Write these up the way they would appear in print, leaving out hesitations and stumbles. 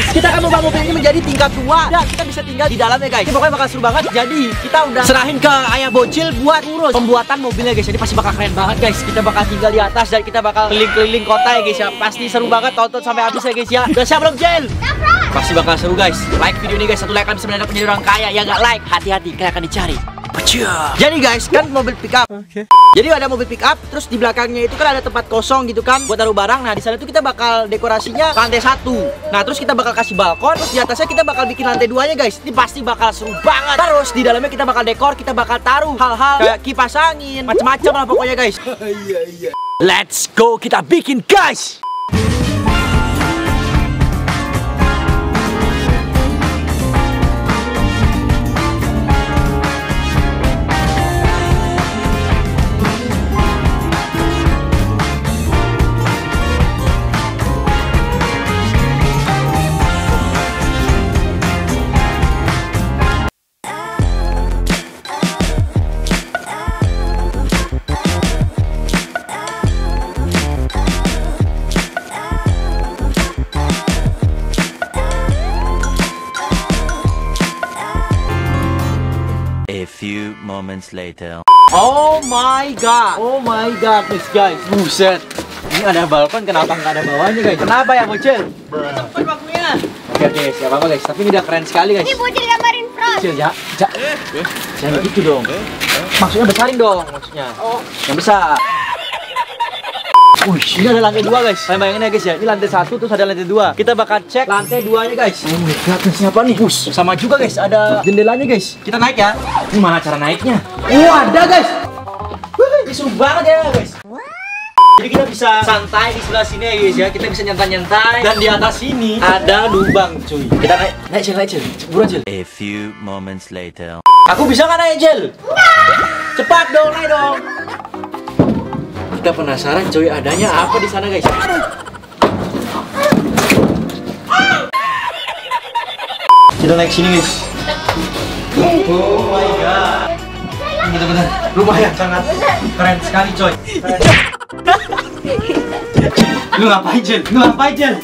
Kita akan membangun mobil ini menjadi tingkat 2 dan kita bisa tinggal di dalamnya guys. Ini pokoknya bakal seru banget. Jadi kita udah serahin ke ayah bocil buat urus pembuatan mobilnya guys. Jadi pasti bakal keren banget guys. Kita bakal tinggal di atas dan kita bakal keliling-keliling kota ya guys ya. Pasti seru banget, tonton sampai habis ya guys ya. Udah siap belum Jel? Pasti bakal seru guys. Like video ini guys, 1 like kalian bisa menjadi orang kaya. Ya nggak like, hati-hati kalian akan dicari. Jadi guys, kan mobil pick up. Jadi ada mobil pick up, terus di belakangnya itu kan ada tempat kosong gitu kan buat taruh barang. Nah, di sana tuh kita bakal dekorasinya lantai 1. Nah, terus kita bakal kasih balkon, terus di atasnya kita bakal bikin lantai 2-nya guys. Ini pasti bakal seru banget. Terus di dalamnya kita bakal dekor, kita bakal taruh hal-hal kayak kipas angin, macam-macam lah pokoknya guys. Iya. Let's go, kita bikin guys. Few moments later. Oh my god, guys. Buset. Ini ada balkon, kenapa nggak ada bawahnya guys? Kenapa ya bocil? Tempat bakunya. Oke, siapa apa guys? Tapi ini udah keren sekali guys. Ini bocil gambarin front. Bocil ya. Jangan gitu dong. Maksudnya besarin dong maksudnya. Oh, yang besar. Wih, ini ada lantai 2 guys. Kalian bayangin ya guys ya. Ini lantai 1 terus ada lantai 2. Kita bakal cek lantai 2-nya guys. Oh my god, siapa nih? Push. Sama juga guys, ada jendelanya guys. Kita naik ya. Ini mana cara naiknya? Ada guys. Wih, seru banget ya guys. Jadi kita bisa santai di sebelah sini ya guys ya. Kita bisa nyantai-nyantai. Dan di atas sini ada lubang cuy. Kita naik Cil. Buruan Cil. A few moments later. Aku bisa nggak naik Cil? Cepat dong, naik dong. Kita penasaran coy, adanya apa di sana guys. Kita naik sini guys. Oh my god. Bener-bener rumah yang sangat keren sekali coy. Keren. Lu ngapain Jel? Jel.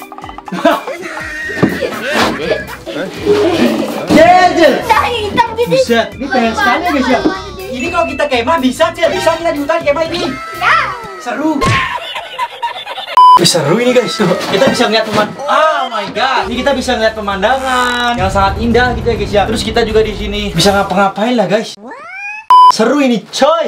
Buset, ini keren sekali guys ya. Ini kalau kita kemah bisa Jel, bisa kita di hutan kemah ini. Seru. Seru ini guys. Kita bisa ngeliat oh my god. Ini kita bisa ngeliat pemandangan yang sangat indah gitu ya guys ya. Terus kita juga di sini bisa ngapa-ngapain lah guys. Seru ini coy.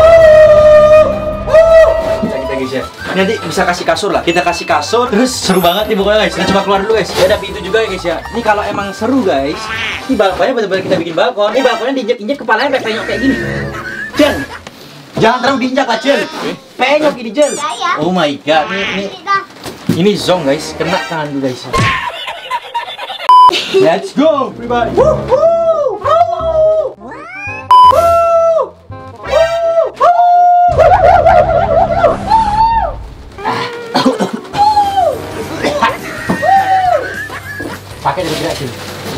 Kita guys ya. Nanti bisa kasih kasur lah. Kita kasih kasur. Terus seru banget nih pokoknya guys. Kita coba keluar dulu guys. Ya ada pintu juga ya guys ya. Ini kalau emang seru guys. Ini balkonnya benar-benar kita bikin balkon. Ini balkonnya diinjek-injek kepalanya penyok kayak gini. Jel. Jangan terlalu diinjak lah Jel. Penyok ini Jel. Oh my god. Ini zong guys. Kena tangan gue guys. Let's go everybody. Pakai dari gerak Jel.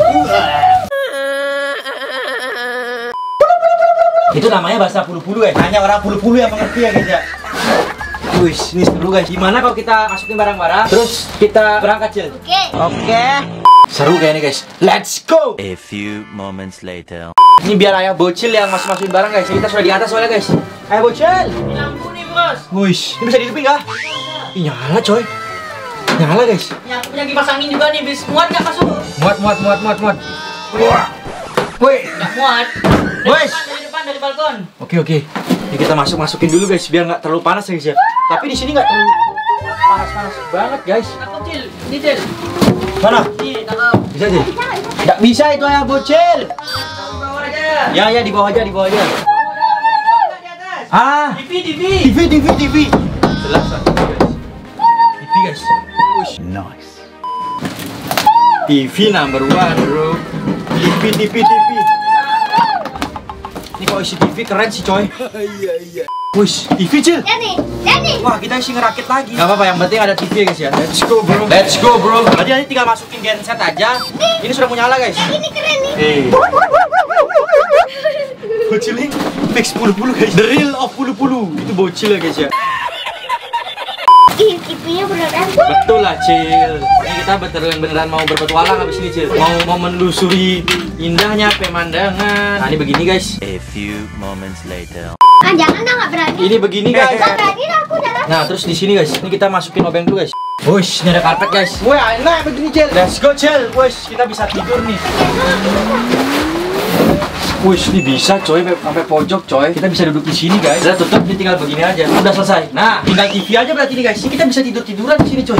Itu namanya bahasa pulu-pulu guys. Hanya orang pulu-pulu yang mengerti ya guys ya. Wih, ini seru guys. Gimana kalau kita masukin barang-barang terus kita berangkat Jel? Oke. Seru kayaknya guys. Let's go. A few moments later. Ini biar ayah bocil yang masukin barang guys. Kita sudah di atas soalnya guys. Ayah bocil. Ini lampu nih bos. Wih, ini bisa dihidupin kah? Ih, nyala coy. Nyala guys. Yang punya kipas angin juga nih, bis muat nggak masuk? Muat. Wah. Wih, Nggak muat. Dari depan, dari balkon. Oke. Ini kita masukin dulu guys biar nggak terlalu panas ya guys ya. Tapi di sini nggak terlalu panas banget guys. Takut Cil, ini Cil. Mana? Nih, takut. Bisa Cil? Nggak bisa itu ayah bocil. Di bawah aja. Ya di bawah aja. Di atas. TV. Jelas guys. TV guys. Nice. TV number 1 bro. TV. Ini kalau isi TV keren sih coy. Iya. Wush, TV Cil. Jadi. Wah, kita isi ngerakit lagi. Gak apa-apa, yang penting ada TV ya guys ya. Let's go bro. Tadi nanti tinggal masukin genset aja. Ini sudah mau nyala guys. Ini keren nih. Bocil nih fix pulu-pulu guys. The real of pulu-pulu. Itu bocil ya guys ya. Kita TV-nya beneran. Betul lah, Cil. Ini kita beneran mau berpetualang habis ini, Cil. Mau menelusuri indahnya pemandangan. Nah, ini begini, guys. A few moments later. Ah, jangan dah, nggak berani. Ini begini, guys. Nggak berani dah aku jalan. Nah, terus di sini, guys. Ini kita masukin obeng dulu, guys. Wush, ini ada karpet, guys. Wah, enak begini, Cil. Let's go, Cil. Wush, kita bisa tidur nih. Wush, ini bisa, coy. Sampai pojok, coy. Kita bisa duduk di sini, guys. Udah tutup, ini tinggal begini aja. Udah selesai. Nah, tinggal TV aja berarti nih, guys. Ini kita bisa tidur-tiduran di sini, coy.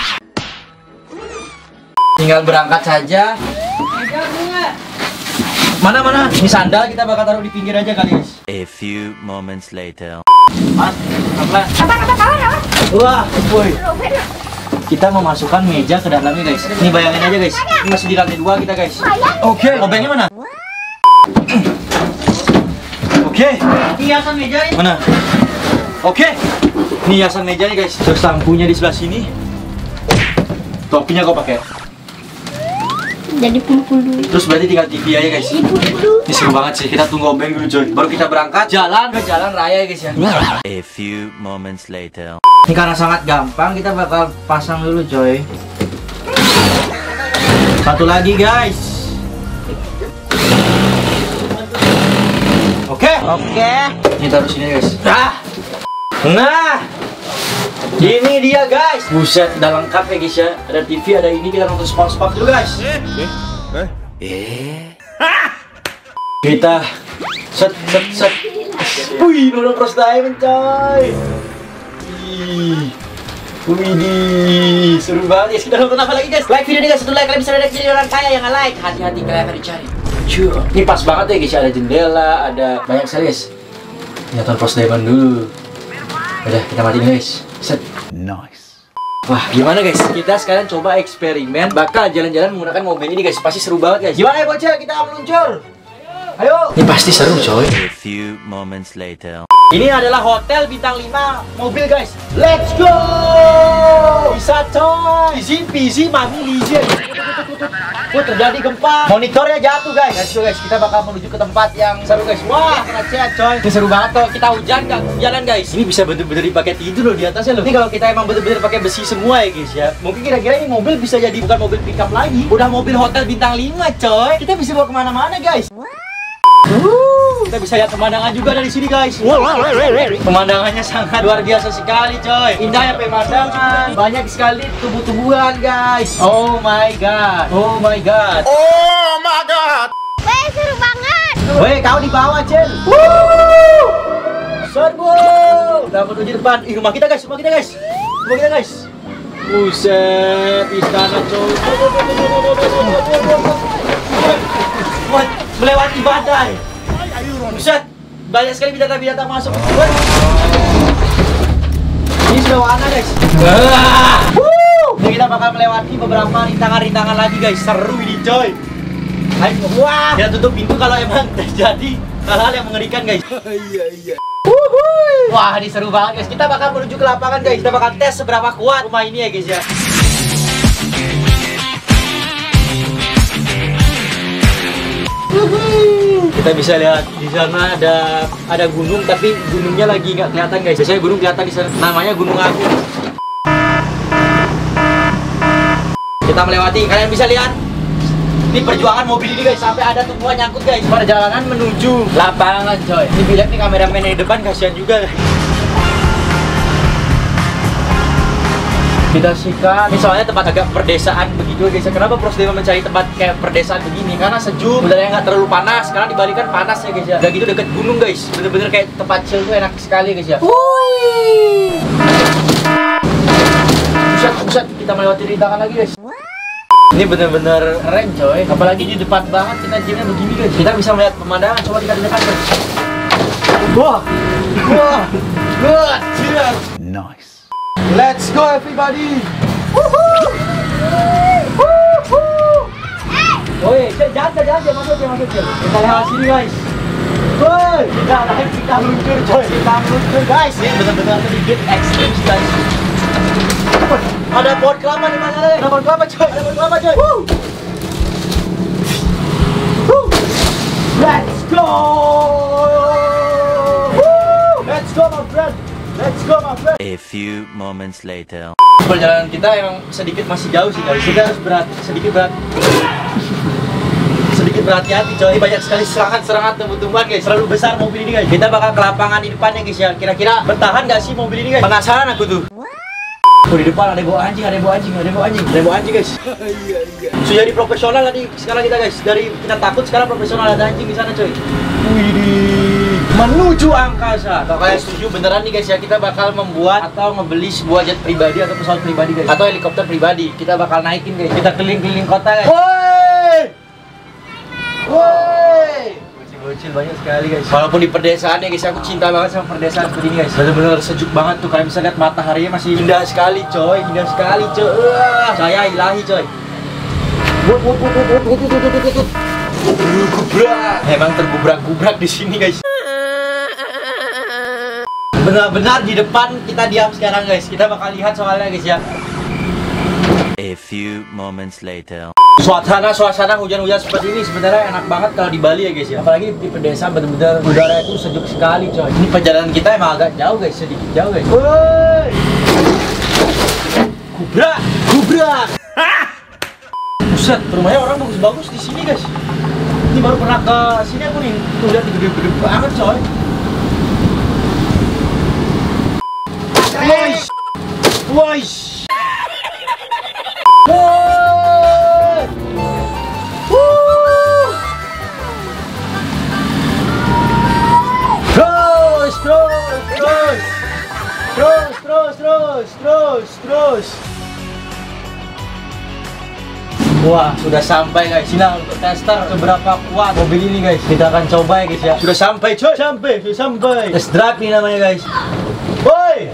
Tinggal berangkat saja. Mana? Ini sandal kita bakal taruh di pinggir aja kali, guys. A few moments later. Mas, pelan. Apa? Wah, boy. Kita memasukkan meja ke dalamnya, guys. Ini bayangin aja, guys. Ini masih di lantai 2 kita, guys. Oke, obengnya mana? Oke. Hiasan meja ini. Mana? Oke. Ini hiasan mejanya, guys. Terus lampunya di sebelah sini. Topinya kau pakai. Jadi pul-pul dulu. Terus berarti tinggal TV aja, guys. Ini seru banget sih. Kita tunggu obeng dulu, coy. Baru kita berangkat jalan ke jalan raya, guys ya. A few moments later. Ini karena sangat gampang, kita bakal pasang dulu, coy. Satu lagi, guys. Oke. Ini taruh sini, guys. Nah, ini dia, guys. Buset, udah lengkap ya, guys ya. Ada TV, ada ini, kita nonton SpongeBob dulu, guys. Kita set. Wih, nonton Cross Diamond, coy. Wih, seru banget. Kita nonton apa lagi, guys? Like video ini, guys. Satu like, kalian bisa jadi orang kaya yang nge-like. Hati-hati kalian akan dicari. Ini pas banget ya, guys. Ada jendela, ada banyak sekali, guys. Nonton Cross Diamond dulu. Udah, kita matiin, guys. Set. Nice. Wah, gimana, guys? Kita sekarang coba eksperimen bakal jalan-jalan menggunakan mobil ini, guys. Pasti seru banget, guys. Gimana ya, bocah? Kita meluncur. Ayo. Ini pasti seru, coy. A few moments later. Ini adalah hotel bintang 5 mobil, guys. Let's go. Bisa, coy. Easy, mami easy. Terjadi gempa. Monitornya jatuh, guys. Let's go, guys. Kita bakal menuju ke tempat yang seru, guys. Wah, keren, coy. Ini seru banget kalau kita hujan nggak jalan, guys. Ini bisa bener-bener dipakai tidur loh di atasnya loh. Ini kalau kita emang bener-bener pakai besi semua ya, guys ya. Mungkin kira-kira ini mobil bisa jadi bukan mobil pickup lagi. Udah mobil hotel bintang 5, coy. Kita bisa bawa kemana-mana, guys. Kita bisa lihat pemandangan juga dari sini, guys. Pemandangannya sangat luar biasa sekali, coy. Indahnya pemandangan. Banyak sekali tumbuh-tumbuhan, guys. Oh my god. Weh, seru banget. Weh, kau di bawah, Cel. Serbu. Kita menuju depan. Rumah kita, guys. Buset, istana, coy. Melewati badai. Buset, banyak sekali binatang-binatang masuk. Ini sudah warna, guys. Ini kita bakal melewati beberapa rintangan-rintangan lagi, guys. Seru ini, coy. Ayo, wah. Kita tutup pintu kalau emang terjadi hal-hal yang mengerikan, guys. Iya. Wah, ini seru banget, guys. Kita bakal menuju ke lapangan, guys. Kita bakal tes seberapa kuat rumah ini ya, guys ya. Kita bisa lihat di sana ada gunung, tapi gunungnya lagi nggak kelihatan, guys. Biasanya gunung kelihatan di sana. Namanya Gunung Agung. Kita melewati, kalian bisa lihat. Ini perjuangan mobil ini, guys, sampai ada tumbuhan nyangkut, guys. Perjalanan menuju lapangan, coy. Ini bilang nih kameramen di depan kasihan juga, guys. Kita sikat. Ini soalnya tempat agak perdesaan begitu, guys. Kenapa Cross Diamond mencari tempat kayak perdesaan begini? Karena sejuk, udaranya nggak terlalu panas. Karena dibalikan panas ya, guys ya. Udah gitu deket gunung, guys. Bener-bener kayak tempat chill tuh enak sekali, guys ya. Buset, kita melewati rintangan lagi, guys. Ini bener-bener keren, coy. Apalagi di depan banget kita jalannya begini, guys. Kita bisa melihat pemandangan. Coba kita dekat, guys. Wah, good, Nice. Let's go, everybody. Woi, jangan masuk. Kita lewat sini, guys. Woi, kita meluncur, coy. Guys. Ini benar-benar sedikit ekstrim, guys. Ada pohon kelapa di mana, nih? Ada pohon kelapa, coy. Let's go. Let's go, my friend. A few moments later. perjalanan kita emang sedikit masih jauh sih guys. Kita harus sedikit berhati-hati coy. Banyak sekali serangan tumbuh-tumbuhan guys. Terlalu besar mobil ini guys. Kita bakal ke lapangan di depannya guys ya. Kira-kira bertahan gak sih mobil ini guys? Penasaran aku tuh. Oh, di depan ada bawa anjing guys. Sudah jadi profesional tadi sekarang kita guys. Dari kita takut sekarang profesional, ada anjing di sana coy. Widih, menuju angkasa. Kalau kalian setuju beneran nih guys ya, kita bakal membuat atau ngebeli sebuah jet pribadi atau pesawat pribadi guys, atau helikopter pribadi. Kita bakal naikin guys. Kita keliling-keliling kota guys. Woi, bocil banyak sekali guys. Walaupun di pedesaan ya guys, aku cinta banget sama pedesaan seperti ini guys. Bener-bener sejuk banget tuh. Kalian bisa lihat mataharinya masih indah sekali coy. Saya ilahi coy. Gubrak. Emang tergubrak-gubrak di sini guys. Benar-benar di depan kita diam sekarang guys. Kita bakal lihat soalnya guys ya. A few moments later. Suasana hujan-hujan seperti ini sebenarnya enak banget kalau di Bali ya guys ya. Apalagi di pedesaan bener-bener udara itu sejuk sekali coy. Ini perjalanan kita emang agak jauh guys, sedikit jauh guys. Woi. Gubrak. Buset, rumahnya orang bagus-bagus di sini guys. Ini baru pernah ke sini aku nih. Tuh lihat gede-gede banget coy. Woi. Terus. Wah, sudah sampai guys. Sini untuk tester seberapa kuat mobil ini guys. Kita akan coba ya guys ya. Sudah sampai coy. Sudah sampai. Test drive ini namanya guys. Woi.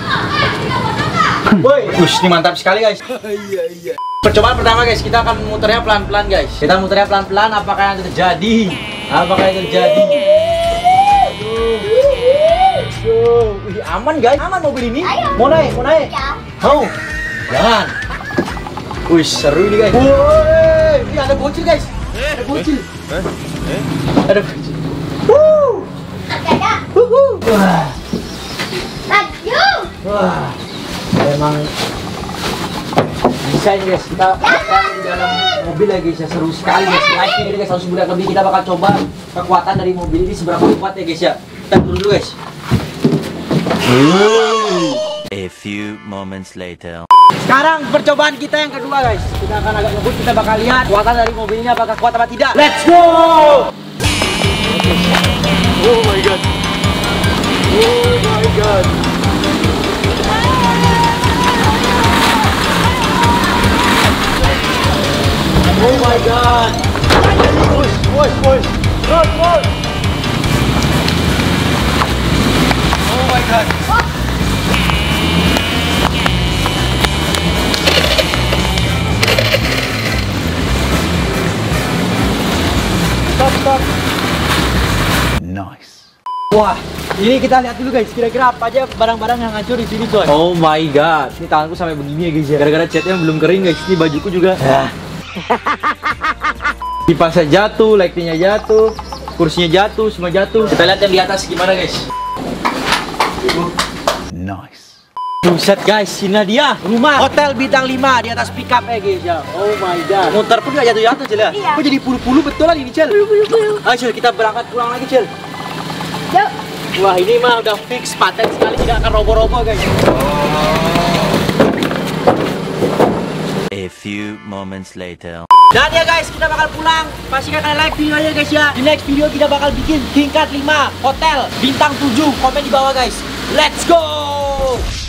Ush, ini mantap sekali guys. Iya. Percobaan pertama guys, kita akan muternya pelan-pelan guys. Kita muternya pelan-pelan, apakah yang terjadi? Wih, aman guys, aman mobil ini. Ayo. Mau naik? Mau? Jangan. Wih, seru ini guys. Woi, ini ada bocil guys. Ada bocil. Ada bocil. Wah, emang bisa ini guys. Kita di dalam mobil ya guys ya, seru sekali guys. Naik ini guys, 100 bulan lebih. Kita bakal coba kekuatan dari mobil ini seberapa kuat ya guys ya. Kita turun dulu guys. A few moments later. Sekarang percobaan kita yang kedua guys. Kita akan agak ngebut, kita bakal lihat kekuatan dari mobil ini apakah kuat apa tidak. Let's go! Oh my god. Oh my god. Push. Run. Oh my god. Stop. Nice. Wah, ini kita lihat dulu guys. Kira-kira apa aja barang-barang yang hancur di sini coy. Oh my god. Ini tanganku sampai begini ya guys ya. Gara-gara catnya belum kering guys. Ini bajuku juga. Kipasnya jatuh, lightingnya jatuh, kursinya jatuh, semua jatuh. Kita lihat yang di atas gimana guys. Nice. Buset guys, ini dia rumah hotel bintang 5 di atas pickup ya guys ya. Oh my god. Motor pun gak jatuh-jatuh Cel ya. Iya. Kok jadi puluh-puluh betulan ini Cel. Puluh. Ayo Cel, kita berangkat pulang lagi Cel. Yuk. Wah, ini mah udah fix paten sekali, tidak akan roboh-roboh guys. A few moments later. Dan ya guys, kita bakal pulang. Pastikan kalian like videonya guys ya. Di next video kita bakal bikin tingkat 5 hotel bintang 7. Komen di bawah guys. Let's go.